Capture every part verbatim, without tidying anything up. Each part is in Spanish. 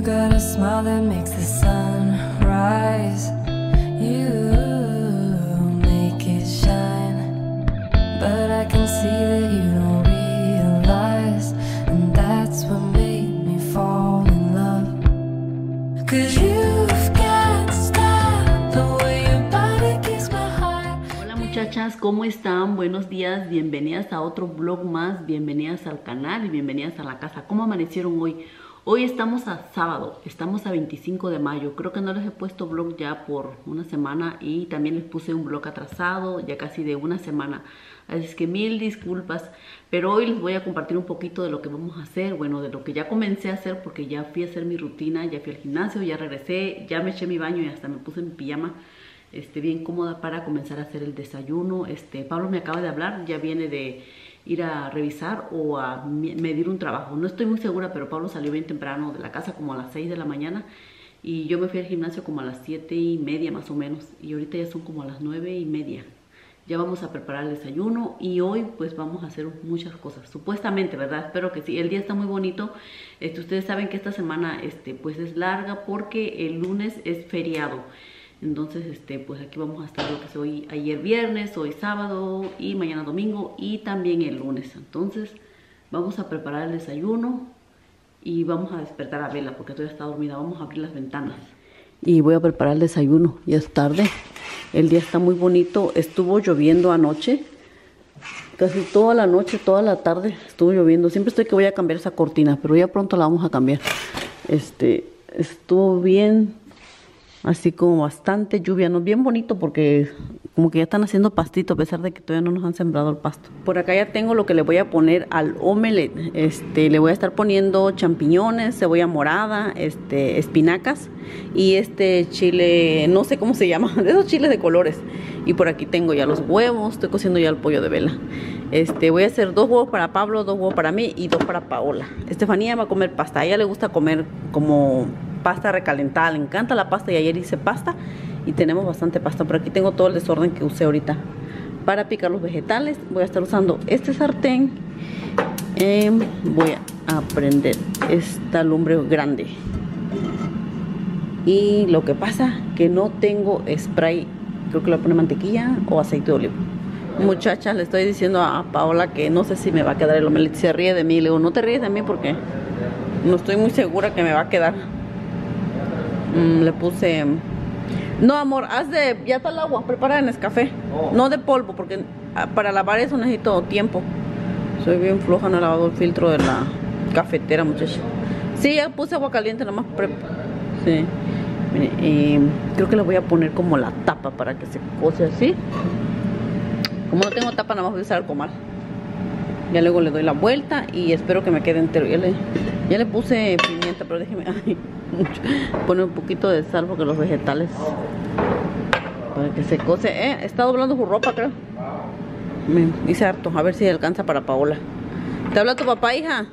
You got a smile that makes the sun rise. You make it shine, but I can see that you don't realize, and that's what made me fall in love. Cause you've got style, the way your body keeps my heart. Hola muchachas, ¿cómo están? Buenos días, bienvenidas a otro vlog más, bienvenidas al canal y bienvenidas a la casa. ¿Cómo amanecieron hoy? Hoy estamos a sábado, estamos a veinticinco de mayo. Creo que no les he puesto vlog ya por una semana y también les puse un vlog atrasado, ya casi de una semana. Así es que mil disculpas, pero hoy les voy a compartir un poquito de lo que vamos a hacer. Bueno, de lo que ya comencé a hacer porque ya fui a hacer mi rutina, ya fui al gimnasio, ya regresé, ya me eché mi baño y hasta me puse mi pijama. Este, bien cómoda para comenzar a hacer el desayuno. Este, Pablo me acaba de hablar, ya viene de ir a revisar o a medir un trabajo. No estoy muy segura, pero Pablo salió bien temprano de la casa, como a las seis de la mañana. Y yo me fui al gimnasio como a las siete y media más o menos. Y ahorita ya son como a las nueve y media. Ya vamos a preparar el desayuno y hoy pues vamos a hacer muchas cosas. Supuestamente, ¿verdad? Espero que sí. El día está muy bonito. Este, ustedes saben que esta semana este, pues es larga porque el lunes es feriado. Entonces, este, pues aquí vamos a estar lo que es hoy, ayer viernes, hoy sábado y mañana domingo y también el lunes. Entonces, vamos a preparar el desayuno y vamos a despertar a Vela porque todavía está dormida. Vamos a abrir las ventanas. Y voy a preparar el desayuno, ya es tarde. El día está muy bonito, estuvo lloviendo anoche. Casi toda la noche, toda la tarde estuvo lloviendo. Siempre estoy que voy a cambiar esa cortina, pero ya pronto la vamos a cambiar. Este, estuvo bien... Así como bastante lluvia, ¿no? Bien bonito porque como que ya están haciendo pastito a pesar de que todavía no nos han sembrado el pasto. Por acá ya tengo lo que le voy a poner al omelette. Este, le voy a estar poniendo champiñones, cebolla morada, este, espinacas y este chile, no sé cómo se llama, de esos chiles de colores. Y por aquí tengo ya los huevos, estoy cociendo ya el pollo de Vela. Este, voy a hacer dos huevos para Pablo, dos huevos para mí y dos para Paola. Estefanía va a comer pasta, a ella le gusta comer como pasta recalentada, le encanta la pasta y ayer hice pasta y tenemos bastante pasta. Por aquí tengo todo el desorden que usé ahorita para picar los vegetales. Voy a estar usando este sartén. eh, voy a prender esta lumbre grande y lo que pasa que no tengo spray, creo que le voy a poner mantequilla o aceite de oliva. Muchachas, le estoy diciendo a Paola que no sé si me va a quedar el omelette. Se ríe de mí, le digo no te ríes de mí porque no estoy muy segura que me va a quedar. Mm, le puse... No, amor, haz de... Ya está el agua, prepara en Nescafé. Oh. No de polvo, porque para lavar eso necesito tiempo. Soy bien floja, no he lavado el filtro de la cafetera, muchacha. Sí, ya puse agua caliente, nomás pre... Sí. Mire, eh, creo que le voy a poner como la tapa para que se cose así. Como no tengo tapa, nada más voy a usar el comal. Ya luego le doy la vuelta y espero que me quede entero. Ya le, ya le puse pimienta, pero déjeme... Ay, mucho. Pone un poquito de sal porque los vegetales... Para que se cose. Eh, está doblando su ropa, creo. Me hice harto. A ver si alcanza para Paola. ¿Te habla tu papá, hija?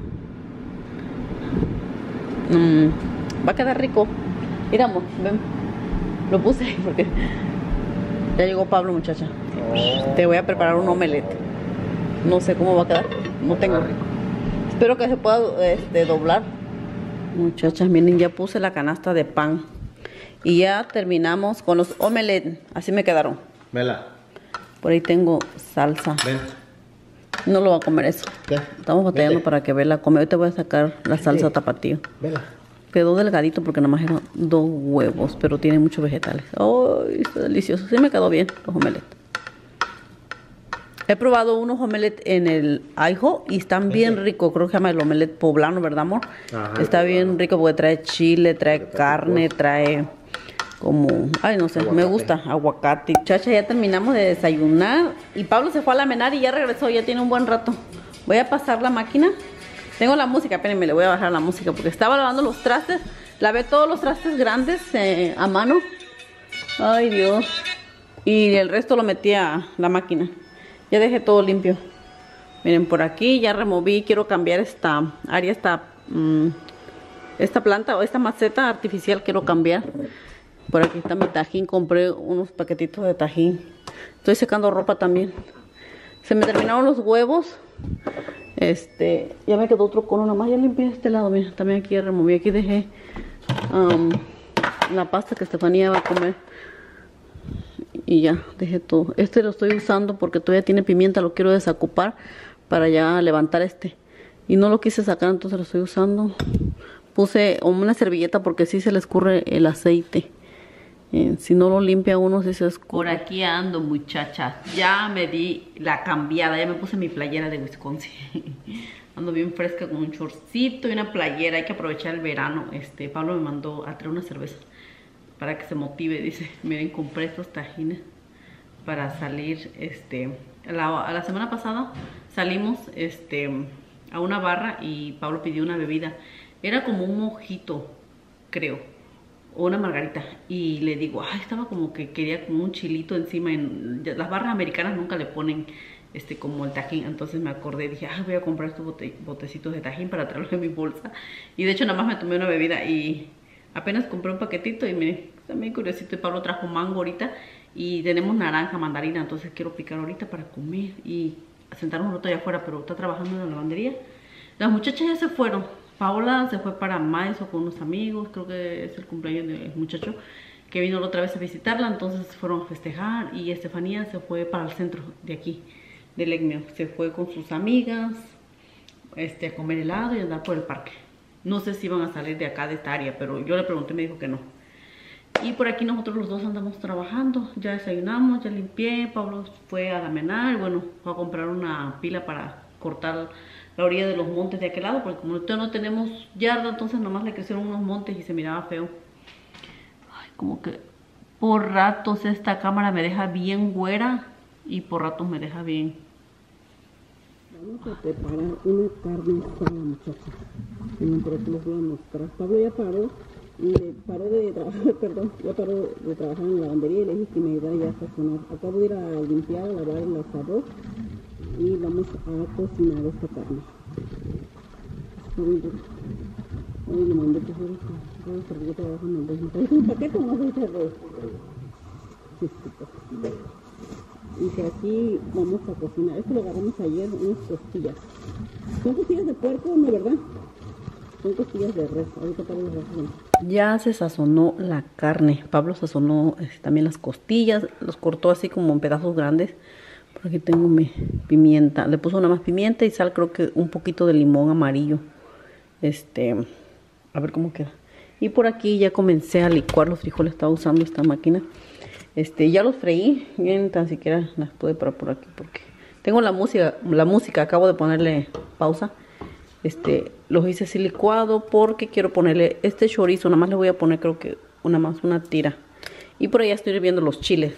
Mm, va a quedar rico. Mira, amor, ven. Lo puse porque... Ya llegó Pablo, muchacha. Te voy a preparar un omelette. No sé cómo va a quedar. No tengo. Espero que se pueda este, doblar. Muchachas, miren, ya puse la canasta de pan. Y ya terminamos con los omelette. Así me quedaron. Vela. Por ahí tengo salsa. Ven. No lo va a comer eso. ¿Qué? Estamos batallando Vete. Para que Vela come. Ahorita voy a sacar la Vete. Salsa tapatío. Vela. Quedó delgadito porque nada más eran dos huevos, pero tiene muchos vegetales. ¡Ay, está delicioso! Sí me quedó bien los omelettes. He probado unos omelettes en el Aijo y están bien okay. ricos. Creo que se llama el omelette poblano, ¿verdad, amor? Ajá, está bien rico porque trae chile, trae carne, trae como... Ay, no sé, aguacate. Me gusta. Aguacate. Chacha, ya terminamos de desayunar y Pablo se fue a la menar y ya regresó. Ya tiene un buen rato. Voy a pasar la máquina. Tengo la música, espérenme, le voy a bajar la música porque estaba lavando los trastes. Lavé todos los trastes grandes eh, a mano. Ay, Dios. Y el resto lo metí a la máquina. Ya dejé todo limpio. Miren, por aquí ya removí. Quiero cambiar esta área, esta, mmm, esta planta o esta maceta artificial. Quiero cambiar. Por aquí está mi tajín. Compré unos paquetitos de tajín. Estoy secando ropa también. Se me terminaron los huevos. Este, ya me quedó otro cono, nada más ya limpié este lado, mira, también aquí ya removí, aquí dejé um, la pasta que Estefanía va a comer. Y ya, dejé todo. Este lo estoy usando porque todavía tiene pimienta, lo quiero desacupar para ya levantar este. Y no lo quise sacar, entonces lo estoy usando. Puse una servilleta porque sí se le escurre el aceite. Eh, si no lo limpia uno, sí se escurre. Por aquí ando, muchachas. Ya me di la cambiada, ya me puse mi playera de Wisconsin. Ando bien fresca con un shortcito y una playera. Hay que aprovechar el verano. Este, Pablo me mandó a traer una cerveza para que se motive, dice. Miren, compré estos tajines para salir. Este, la, la semana pasada salimos este, a una barra y Pablo pidió una bebida. Era como un mojito, creo, o una margarita. Y le digo, ay, estaba como que quería como un chilito encima. En, las barras americanas nunca le ponen este como el tajín. Entonces me acordé, dije, ay, voy a comprar estos bote, botecitos de tajín para traerlo en mi bolsa. Y de hecho nada más me tomé una bebida y apenas compré un paquetito y me también curiosito. Y Pablo trajo mango ahorita y tenemos naranja, mandarina. Entonces quiero picar ahorita para comer y sentarnos un rato allá afuera, pero está trabajando en la lavandería. Las muchachas ya se fueron. Paola se fue para Maiso con unos amigos, creo que es el cumpleaños del muchacho que vino la otra vez a visitarla, entonces fueron a festejar. Y Estefanía se fue para el centro de aquí, del Egmio. Se fue con sus amigas este, a comer helado y andar por el parque. No sé si iban a salir de acá, de esta área, pero yo le pregunté y me dijo que no. Y por aquí nosotros los dos andamos trabajando, ya desayunamos, ya limpié. Pablo fue a la menar, bueno, fue a comprar una pila para cortar la orilla de los montes de aquel lado, porque como nosotros no tenemos yarda, entonces nomás le crecieron unos montes y se miraba feo. Ay, como que por ratos esta cámara me deja bien güera y por ratos me deja bien. Vamos a preparar una carne asada, muchachos. Por aquí les voy a mostrar. Pablo ya paró, y paró de trabajar, perdón, ya paró de trabajar en la lavandería y le dije que me ayudara ya a sazonar. Acabo de ir a limpiar, a lavar el asador y vamos a cocinar esta carne. Ay, le mandé que fuera a servilleta abajo en el dedo. ¿Es un paquete o no es de sí, sí, y que aquí vamos a cocinar. Esto lo agarramos ayer, unas costillas. Son costillas de puerco, ¿no, verdad? Son costillas de res. Ahorita para los razones. Ya se sazonó la carne. Pablo sazonó eh, también las costillas. Los cortó así como en pedazos grandes. Por aquí tengo mi pimienta. Le puso nada más pimienta y sal, creo que un poquito de limón amarillo. Este, a ver cómo queda. Y por aquí ya comencé a licuar los frijoles. Estaba usando esta máquina. Este, ya los freí. Bien, tan siquiera las pude parar por aquí porque tengo la música, la música. Acabo de ponerle pausa. Este, los hice así licuado porque quiero ponerle este chorizo. Nada más le voy a poner, creo que una más, una tira. Y por allá estoy hirviendo los chiles.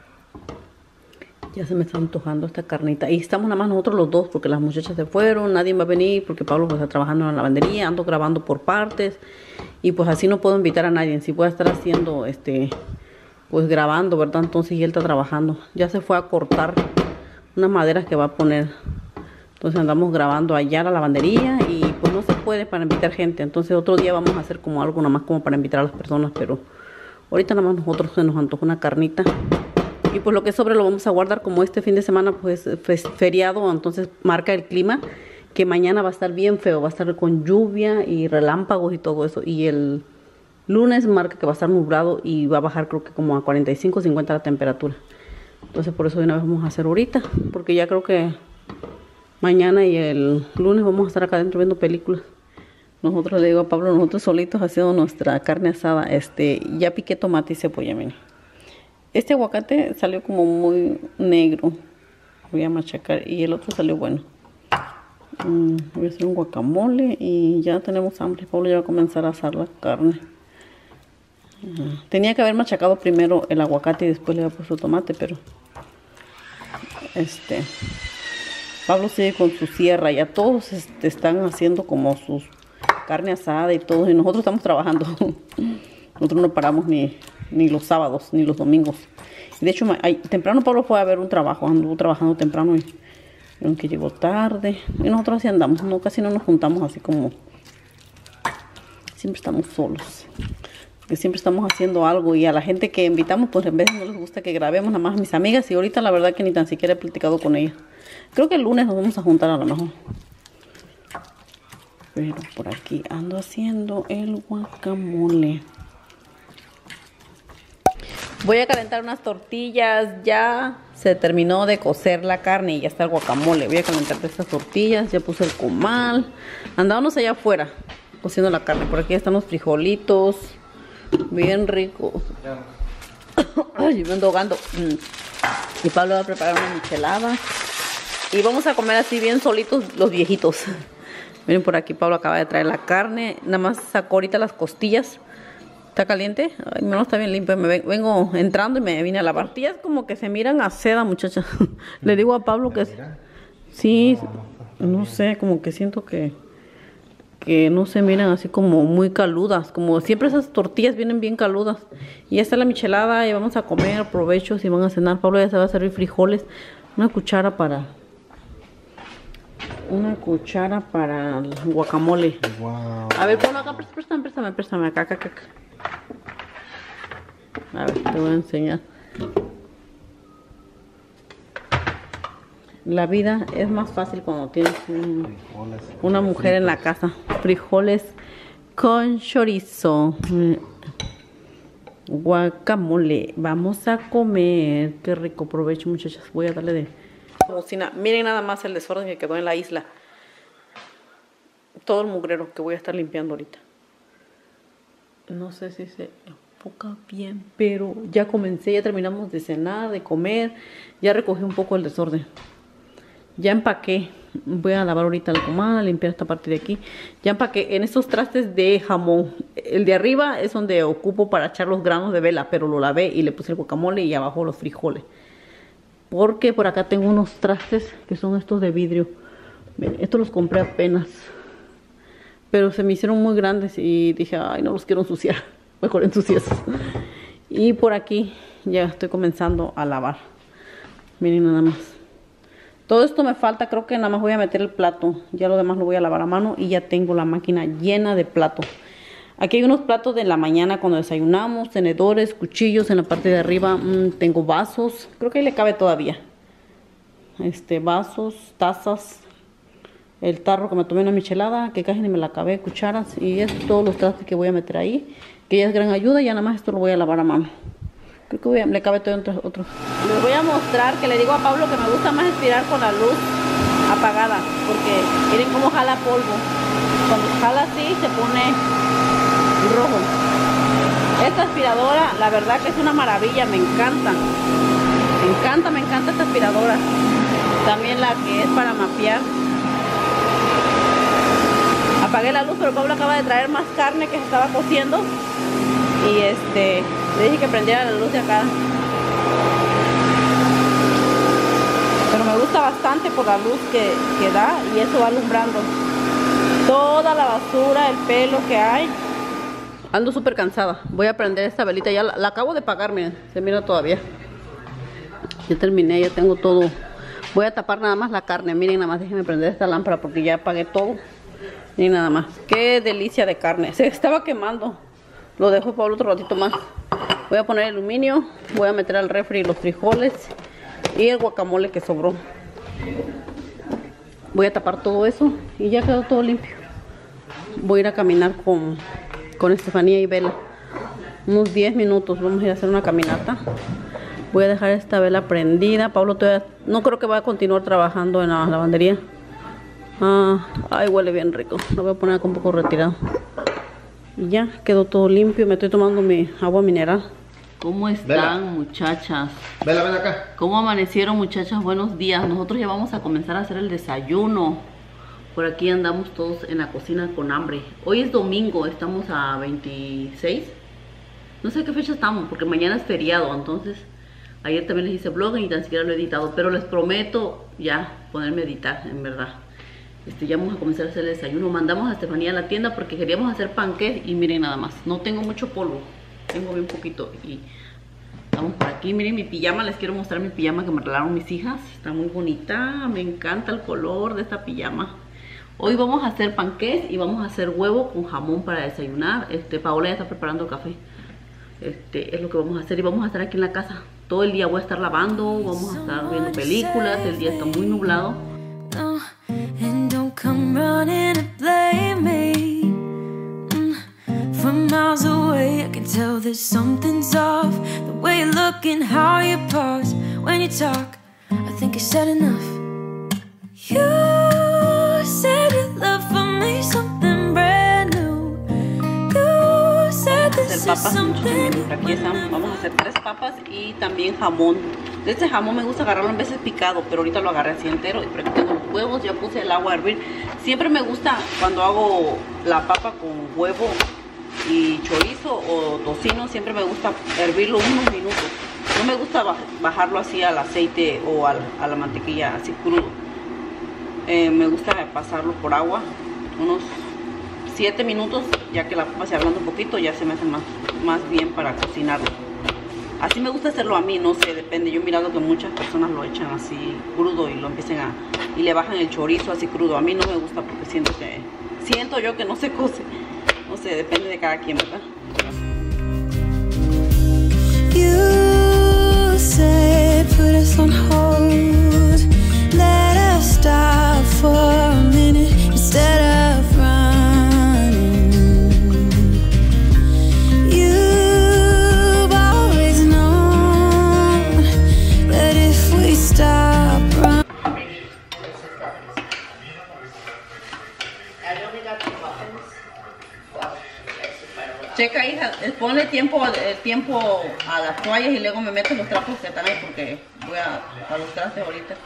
Ya se me está antojando esta carnita. Y estamos nada más nosotros los dos porque las muchachas se fueron. Nadie va a venir porque Pablo pues, está trabajando en la lavandería. Ando grabando por partes. Y pues así no puedo invitar a nadie. Si voy a estar haciendo, este, pues grabando, ¿verdad? Entonces y él está trabajando. Ya se fue a cortar unas maderas que va a poner. Entonces andamos grabando allá la lavandería. Y pues no se puede para invitar gente. Entonces otro día vamos a hacer como algo nada más como para invitar a las personas. Pero ahorita nada más nosotros se nos antoja una carnita. Y pues lo que sobre lo vamos a guardar, como este fin de semana pues es feriado, entonces marca el clima que mañana va a estar bien feo, va a estar con lluvia y relámpagos y todo eso. Y el lunes marca que va a estar nublado y va a bajar creo que como a cuarenta y cinco, cincuenta la temperatura. Entonces por eso de una vez vamos a hacer ahorita, porque ya creo que mañana y el lunes vamos a estar acá adentro viendo películas. Nosotros le digo a Pablo, nosotros solitos haciendo nuestra carne asada. Este, ya piqué tomate y cebolla, miren. Este aguacate salió como muy negro. Voy a machacar. Y el otro salió bueno. Mm, voy a hacer un guacamole. Y ya tenemos hambre. Pablo ya va a comenzar a asar la carne. Uh, tenía que haber machacado primero el aguacate y después le había puesto tomate. Pero este Pablo sigue con su sierra. Ya todos este, están haciendo como sus carne asada y todo. Y nosotros estamos trabajando. Nosotros no paramos ni... ni los sábados, ni los domingos. De hecho, ay, temprano Pablo fue a ver un trabajo, anduvo trabajando temprano y aunque llegó tarde. Y nosotros así andamos, no, casi no nos juntamos así como... Siempre estamos solos. Porque siempre estamos haciendo algo y a la gente que invitamos, pues en vez no les gusta que grabemos, nada más a mis amigas. Y ahorita la verdad que ni tan siquiera he platicado con ellas. Creo que el lunes nos vamos a juntar a lo mejor. Pero por aquí ando haciendo el guacamole. Voy a calentar unas tortillas. Ya se terminó de cocer la carne y ya está el guacamole. Voy a calentar estas tortillas. Ya puse el comal. Andábamos allá afuera cociendo la carne. Por aquí están los frijolitos. Bien ricos. Ay, me ando ahogando. Y Pablo va a preparar una michelada. Y vamos a comer así bien solitos los viejitos. Miren, por aquí Pablo acaba de traer la carne. Nada más sacó ahorita las costillas. ¿Está caliente? Ay, no está bien limpio. Me vengo entrando y me vine a lavar. Tortillas como que se miran a seda, muchachas. Le digo a Pablo que... Sí, no sé, como que siento que... Que no se miran así como muy caludas. Como siempre esas tortillas vienen bien caludas. Y ya está la michelada y vamos a comer. Provecho si van a cenar. Pablo ya se va a servir frijoles. Una cuchara para... Una cuchara para el guacamole. Wow. A ver, ponlo acá, préstame, préstame, préstame, acá, acá, acá. A ver, te voy a enseñar. La vida es más fácil cuando tienes un, una mujer en la casa. Frijoles con chorizo. Guacamole. Vamos a comer. Qué rico, provecho, muchachas. Voy a darle de... cocina. Miren nada más el desorden que quedó en la isla. Todo el mugrero que voy a estar limpiando ahorita. No sé si se enfoca bien, pero ya comencé, ya terminamos de cenar, de comer. Ya recogí un poco el desorden. Ya empaqué. Voy a lavar ahorita el comal, a limpiar esta parte de aquí. Ya empaqué en estos trastes de jamón. El de arriba es donde ocupo para echar los granos de vela, pero lo lavé y le puse el guacamole y abajo los frijoles. Porque por acá tengo unos trastes que son estos de vidrio. Miren, estos los compré apenas. Pero se me hicieron muy grandes y dije, ay, no los quiero ensuciar. Mejor ensucias. Y por aquí ya estoy comenzando a lavar. Miren nada más. Todo esto me falta, creo que nada más voy a meter el plato. Ya lo demás lo voy a lavar a mano y ya tengo la máquina llena de platos. Aquí hay unos platos de la mañana cuando desayunamos, tenedores, cuchillos en la parte de arriba. Mmm, tengo vasos, creo que ahí le cabe todavía. Este, vasos, tazas, el tarro que me tomé una michelada, que casi ni me la acabé, cucharas. Y es todos los trastes que voy a meter ahí, que ya es gran ayuda. Ya nada más esto lo voy a lavar a mano. Creo que voy a, le cabe todo entre otros. Les voy a mostrar que le digo a Pablo que me gusta más aspirar con la luz apagada, porque miren cómo jala polvo. Cuando jala así se pone rojo. Esta aspiradora, la verdad que es una maravilla, me encanta. Me encanta, me encanta esta aspiradora. También la que es para mapear. Apagué la luz, pero Pablo acaba de traer más carne que se estaba cociendo. Y este, le dije que prendiera la luz de acá. Pero me gusta bastante por la luz que, que da y eso va alumbrando toda la basura, el pelo que hay. Ando súper cansada. Voy a prender esta velita. Ya la, la acabo de apagar, miren. Se mira todavía. Ya terminé, ya tengo todo. Voy a tapar nada más la carne. Miren, nada más déjenme prender esta lámpara porque ya apagué todo. Miren nada más. Qué delicia de carne. Se estaba quemando. Lo dejo para otro ratito más. Voy a poner el aluminio. Voy a meter al refri los frijoles y el guacamole que sobró. Voy a tapar todo eso y ya quedó todo limpio. Voy a ir a caminar con, con Estefanía y Vela. Unos diez minutos. Vamos a ir a hacer una caminata. Voy a dejar esta vela prendida. Pablo todavía no creo que vaya a continuar trabajando en la lavandería. Ah, ay, huele bien rico. Lo voy a poner acá un poco retirado. Y ya quedó todo limpio. Me estoy tomando mi agua mineral. ¿Cómo están, Vela, muchachas? Vela, ven acá. ¿Cómo amanecieron, muchachas? Buenos días. Nosotros ya vamos a comenzar a hacer el desayuno. Por aquí andamos todos en la cocina con hambre. Hoy es domingo, estamos a veintiséis. No sé qué fecha estamos, porque mañana es feriado. Entonces, ayer también les hice vlog y ni tan siquiera lo he editado. Pero les prometo ya ponerme a editar, en verdad. Este, ya vamos a comenzar a hacer el desayuno. Mandamos a Estefanía a la tienda porque queríamos hacer panqués. Y miren nada más, no tengo mucho polvo, tengo bien poquito. Y estamos por aquí, miren mi pijama. Les quiero mostrar mi pijama que me regalaron mis hijas. Está muy bonita, me encanta el color de esta pijama. Hoy vamos a hacer panqués y vamos a hacer huevo con jamón para desayunar. Este, Paola ya está preparando café. Este, es lo que vamos a hacer y vamos a estar aquí en la casa. Todo el día voy a estar lavando, vamos a estar viendo películas. El día está muy nublado. And don't come running to blame me. miles away, I can tell that something's off. The way you look and how you pause when you talk, I think I said enough. You said your love for me something brand new. You said this is something. Aquí están, vamos a hacer tres papas y también jamón. De este jamón me gusta agarrarlo en veces picado, pero ahorita lo agarré así entero. Y por aquí tengo los huevos, ya puse el agua a hervir. Siempre me gusta cuando hago la papa con huevo y chorizo o tocino, siempre me gusta hervirlo unos minutos. No me gusta bajarlo así al aceite o al, a la mantequilla así crudo. Eh, me gusta pasarlo por agua unos siete minutos, ya que la papa se ablanda un poquito, ya se me hace más, más bien para cocinarlo. Así me gusta hacerlo a mí, no sé, depende. Yo he mirado que muchas personas lo echan así crudo y lo empiezan a... y le bajan el chorizo así crudo. A mí no me gusta porque siento que... siento yo que no se cose. No sé, depende de cada quien, ¿verdad? You said put us on hold, let us stop for a minute instead of running. You've always known that if we stop running. Checa, hija, ponle tiempo, el tiempo a las toallas y luego me meto los trapos que están ahí porque voy a, a los trastes ahorita.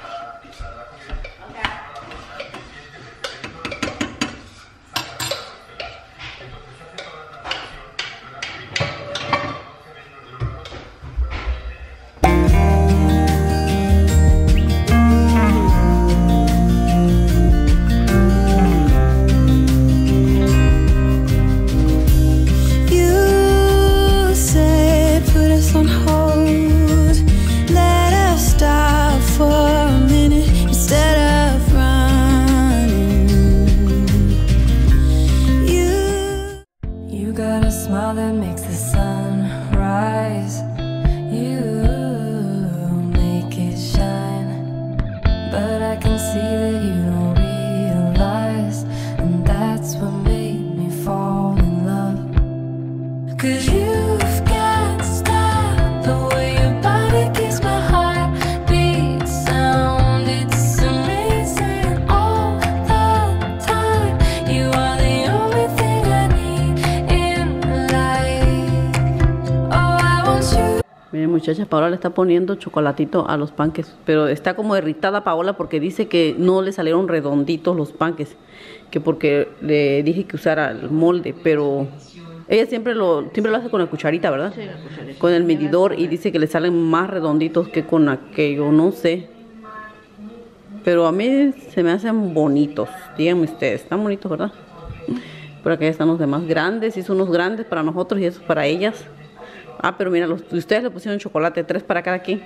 Muchacha, Paola le está poniendo chocolatito a los panques, pero está como irritada Paola porque dice que no le salieron redonditos los panques, que porque le dije que usara el molde, pero ella siempre lo siempre lo hace con la cucharita, ¿verdad? Sí, la cucharita. Con el medidor, y dice que le salen más redonditos que con aquello, no sé. Pero a mí se me hacen bonitos, díganme ustedes, están bonitos, ¿verdad? Por acá están los demás grandes, hizo unos grandes para nosotros y esos para ellas. Ah, pero mira, los, ustedes le pusieron chocolate, tres para cada quien.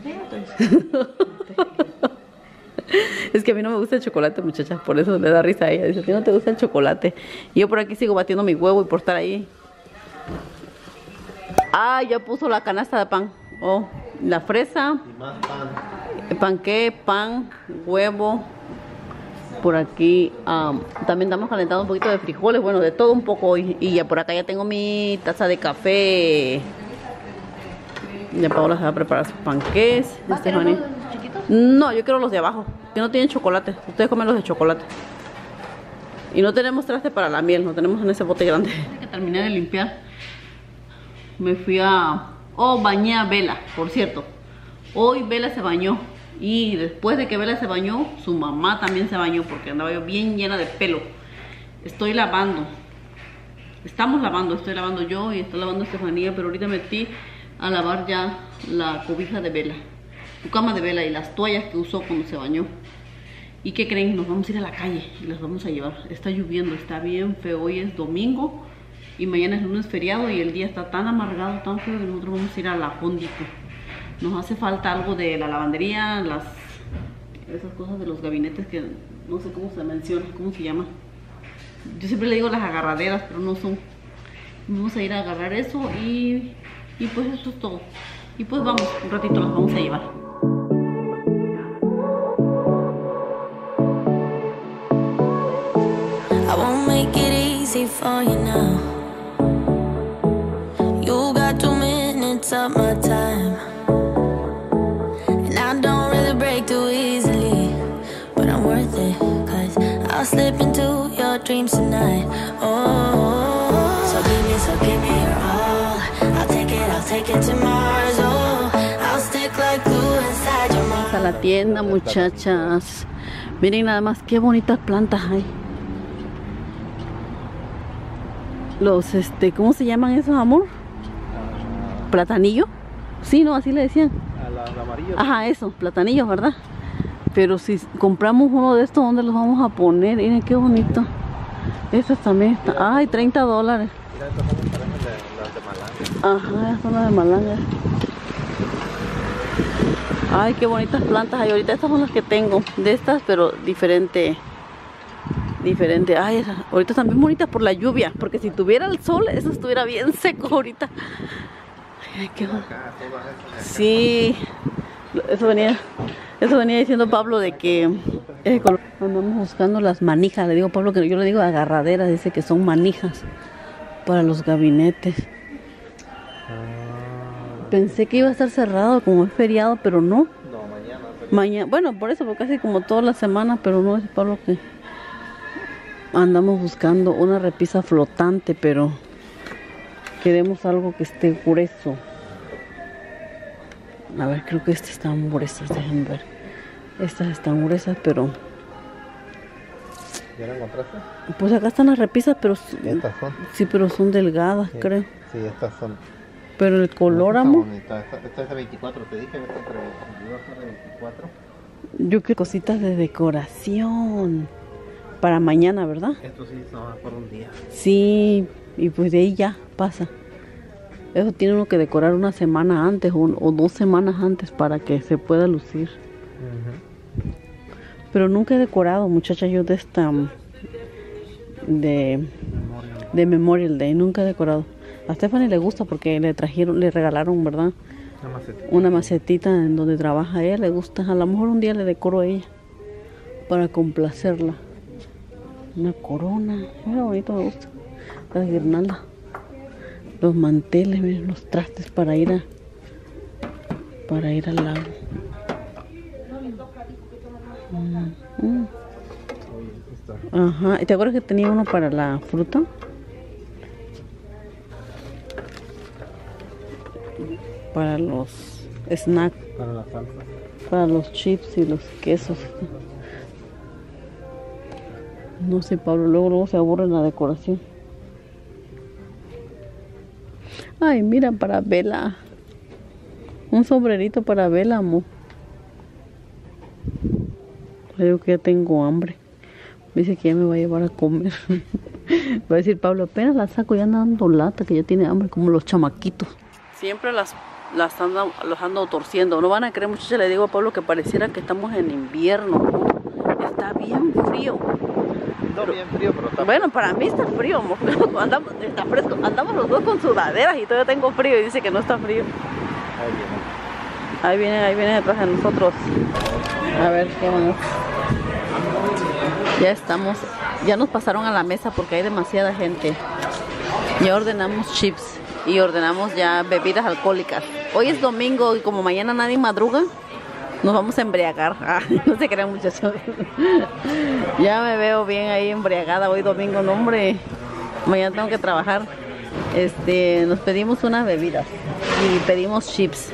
Es que a mí no me gusta el chocolate, muchachas, por eso le da risa a ella. Dice, a ti no te gusta el chocolate. Y yo por aquí sigo batiendo mi huevo y por estar ahí. Ah, ya puso la canasta de pan. Oh, la fresa. Y más pan. Panqué, pan, huevo. Por aquí um, también estamos calentando un poquito de frijoles, bueno, de todo un poco hoy. Y ya por acá ya tengo mi taza de café. Ya Paola se va a preparar sus panqués. Estefanía. No, yo quiero los de abajo, que no tienen chocolate. Ustedes comen los de chocolate. Y no tenemos traste para la miel, no tenemos en ese bote grande. Que terminé de limpiar. Me fui a... Oh, bañé a Vela, por cierto. Hoy Vela se bañó. Y después de que Vela se bañó, su mamá también se bañó porque andaba yo bien llena de pelo. Estoy lavando. Estamos lavando, estoy lavando yo y está lavando Estefanía, pero ahorita metí a lavar ya la cobija de Vela, su cama de Vela y las toallas que usó cuando se bañó. ¿Y qué creen? Nos vamos a ir a la calle y las vamos a llevar. Está lloviendo, está bien feo. Hoy es domingo y mañana es lunes feriado y el día está tan amargado, tan feo que nosotros vamos a ir a la Hondito. Nos hace falta algo de la lavandería, las esas cosas de los gabinetes que no sé cómo se menciona, cómo se llama. Yo siempre le digo las agarraderas, pero no son. Vamos a ir a agarrar eso y, y pues eso es todo. Y pues vamos, un ratito las vamos a llevar. I won't make it easy for you now. You got two minutes of my time, and I don't really break too easily, but I'm worth it, cause I'll slip into your dreams tonight. Oh, so give me, so give me your all. I'll take it, I'll take it to Mars. Oh, I'll stick like glue inside your mind. A la tienda, muchachas. Miren nada más qué bonitas plantas hay. Los, este, ¿cómo se llaman esos, amor? ¿Platanillo? Sí, no, así le decían. Al amarillo. Ajá, eso, platanillos, ¿verdad? Pero si compramos uno de estos, ¿dónde los vamos a poner? Miren qué bonito. Estos también están. Ay, treinta dólares. Mira, estas son parecen las de malanga. Ajá, son las de malanga. Ay, qué bonitas plantas hay ahorita. Estas son las que tengo. De estas, pero diferente. Diferente. Ay, esas, ahorita están bien bonitas por la lluvia. Porque si tuviera el sol, eso estuviera bien seco ahorita. Ay, qué bueno. Sí. Eso venía, eso venía diciendo Pablo de que eh, andamos buscando las manijas. Le digo a Pablo que yo le digo agarraderas. Dice que son manijas para los gabinetes. Pensé que iba a estar cerrado como es feriado, pero no. No, mañana. Mañana, bueno, por eso, porque casi como toda la semana, pero no es Pablo que andamos buscando una repisa flotante, pero queremos algo que esté grueso. A ver, creo que estas están gruesas, déjenme ver. Estas están gruesas, pero... ¿Ya la encontraste? Pues acá están las repisas, pero... Estas son. Sí, pero son delgadas, Sí, creo. sí, estas son. Pero el color, Esta amor... bonita. Esta, esta es de veinticuatro, te dije, esta es de veinticuatro. Yo quiero cositas de decoración. Para mañana, ¿verdad? Esto sí son por un día. Sí, y pues de ahí ya pasa. Eso tiene uno que decorar una semana antes o, o dos semanas antes para que se pueda lucir. Uh-huh. Pero nunca he decorado, muchacha, yo de esta... De... De Memorial Day, nunca he decorado. A Stephanie le gusta porque le trajeron, le regalaron, ¿verdad? Una macetita. Una macetita en donde trabaja ella, le gusta. A lo mejor un día le decoro a ella para complacerla. Una corona, mira bonito, me gusta. La guirnalda. Los manteles, miren, los trastes para ir a para ir al lago. Mm, mm. Ajá, ¿y te acuerdas que tenía uno para la fruta? Para los snacks, Para la salsa. para los chips y los quesos. No sé, Pablo, luego, luego se aburre en la decoración. Ay, mira, para Vela. Un sombrerito para Vela, amor. Creo que ya tengo hambre. Dice que ya me va a llevar a comer. Va a decir Pablo, apenas la saco, ya anda dando lata, que ya tiene hambre, como los chamaquitos. Siempre las, las ando, los ando torciendo. No van a creer, muchachos, le digo a Pablo que pareciera que estamos en invierno. Está bien frío. No bien frío, pero está Bueno, para mí está frío, amor. Andamos, está fresco. Andamos los dos con sudaderas y todavía tengo frío y dice que no está frío. Ahí viene. Ahí viene, ahí viene detrás de nosotros. A ver, qué vamos. Ya estamos, ya nos pasaron a la mesa porque hay demasiada gente. Ya ordenamos chips y ordenamos ya bebidas alcohólicas. Hoy es domingo y como mañana nadie madruga, nos vamos a embriagar. Ah, no se crean, muchachos. Ya me veo bien ahí embriagada hoy domingo, no, hombre. Mañana tengo que trabajar. Este, nos pedimos unas bebidas y pedimos chips.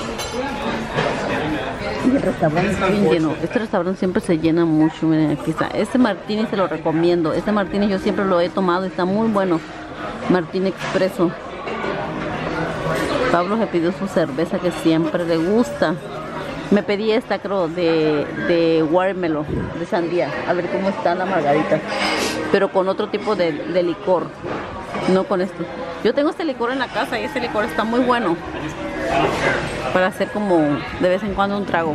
Y el restaurante está bien lleno. Este restaurante siempre se llena mucho. Miren, aquí está. Este martini se lo recomiendo. Este martini yo siempre lo he tomado y está muy bueno. Martini Expreso. Pablo se pidió su cerveza que siempre le gusta. Me pedí esta, creo, de, de watermelon, de sandía. A ver cómo está la margarita. Pero con otro tipo de, de licor. No con esto. Yo tengo este licor en la casa y este licor está muy bueno. Para hacer como de vez en cuando un trago.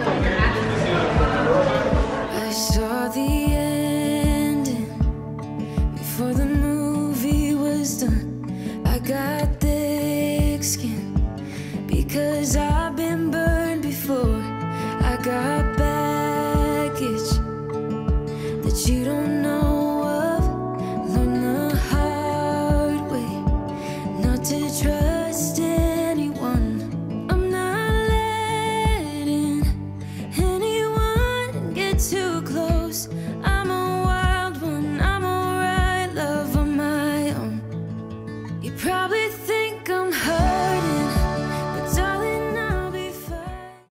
I saw the ending before the movie was done. I got thick skin because I've been burned before. I got baggage that you don't know of. Learn the hard way not to trust anyone. I'm not letting anyone get too close. I'm a wild one, I'm alright, love on my own. You probably